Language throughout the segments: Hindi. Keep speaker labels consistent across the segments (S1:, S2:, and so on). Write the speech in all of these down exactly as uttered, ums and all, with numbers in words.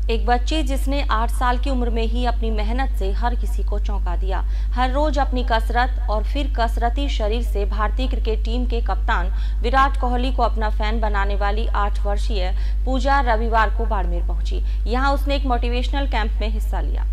S1: एक बच्ची जिसने आठ साल की उम्र में ही अपनी मेहनत से हर किसी को चौंका दिया। हर रोज अपनी कसरत और फिर कसरती शरीर से भारतीय क्रिकेट टीम के कप्तान विराट कोहली को अपना फैन बनाने वाली आठ वर्षीय पूजा रविवार को बाड़मेर पहुंची। यहां उसने एक मोटिवेशनल कैंप में हिस्सा लिया।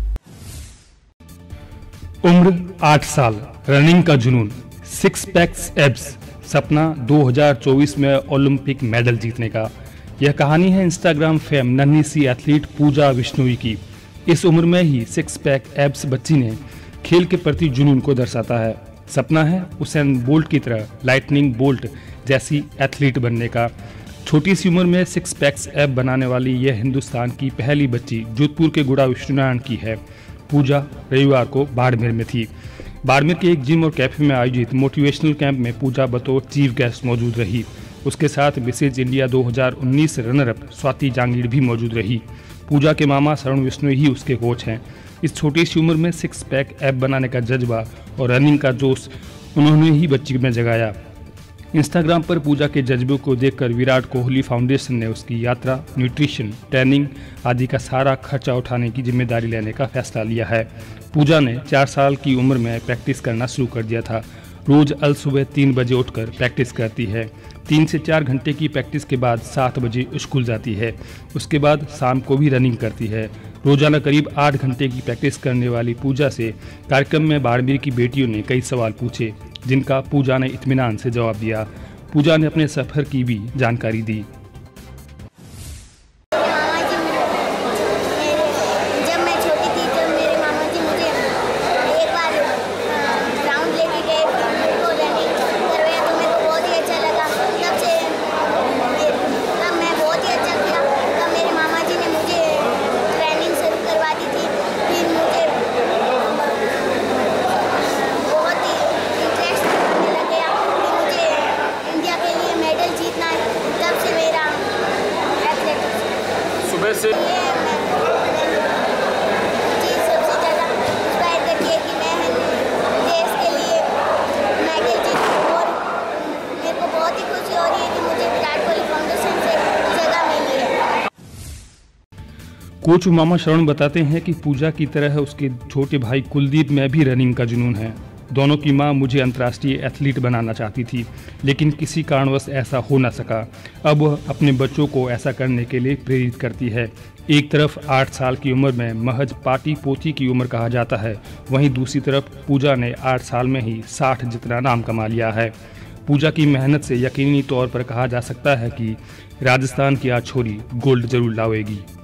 S2: उम्र आठ साल, रनिंग का जुनून, सिक्स पैक्स एब्स, सपना दो हज़ार चौबीस में ओलंपिक मेडल जीतने का। यह कहानी है इंस्टाग्राम फेम नन्ही सी एथलीट पूजा बिश्नोई की। इस उम्र में ही सिक्स पैक एब्स बच्ची ने खेल के प्रति जुनून को दर्शाता है। सपना है उसेन बोल्ट की तरह लाइटनिंग बोल्ट जैसी एथलीट बनने का। छोटी सी उम्र में सिक्स पैक्स एब बनाने वाली यह हिंदुस्तान की पहली बच्ची जोधपुर के गुड़ा विष्णुनारायण की है। पूजा रविवार को बाड़मेर में थी। बाड़मेर के एक जिम और कैफे में आयोजित मोटिवेशनल कैंप में पूजा बतौर चीफ गेस्ट मौजूद रही। उसके साथ मिसेज इंडिया दो हज़ार उन्नीस रनर अप स्वाति जांगीड़ भी मौजूद रही। पूजा के मामा शरण बिश्नोई ही उसके कोच हैं। इस छोटी सी उम्र में सिक्स पैक एब बनाने का जज्बा और रनिंग का जोश उन्होंने ही बच्ची में जगाया। इंस्टाग्राम पर पूजा के जज्बे को देखकर विराट कोहली फाउंडेशन ने उसकी यात्रा, न्यूट्रिशन, ट्रेनिंग आदि का सारा खर्चा उठाने की जिम्मेदारी लेने का फैसला लिया है। पूजा ने चार साल की उम्र में प्रैक्टिस करना शुरू कर दिया था। रोज अल सुबह तीन बजे उठकर प्रैक्टिस करती है। तीन से चार घंटे की प्रैक्टिस के बाद सात बजे स्कूल जाती है। उसके बाद शाम को भी रनिंग करती है। रोजाना करीब आठ घंटे की प्रैक्टिस करने वाली पूजा से कार्यक्रम में बाड़मेर की बेटियों ने कई सवाल पूछे, जिनका पूजा ने इत्मीनान से जवाब दिया। पूजा ने अपने सफर की भी जानकारी दी।
S3: से
S4: जी सबसे ज़्यादा इंस्पायर करती है कि मैं देश के लिए मेडल जीतूं और मेरे को बहुत ही खुशी हो रही है कि मुझे विराट कोहली फाउंडेशन से जगह मिली है।
S2: कोच मामा शरण बताते हैं कि पूजा की तरह उसके छोटे भाई कुलदीप में भी रनिंग का जुनून है। दोनों की मां मुझे अंतर्राष्ट्रीय एथलीट बनाना चाहती थी, लेकिन किसी कारणवश ऐसा हो न सका। अब वह अपने बच्चों को ऐसा करने के लिए प्रेरित करती है। एक तरफ आठ साल की उम्र में महज पाटी पोती की उम्र कहा जाता है, वहीं दूसरी तरफ पूजा ने आठ साल में ही साठ जितना नाम कमा लिया है। पूजा की मेहनत से यकीनी तौर पर कहा जा सकता है कि राजस्थान की आज छोरी गोल्ड जरूर लाएगी।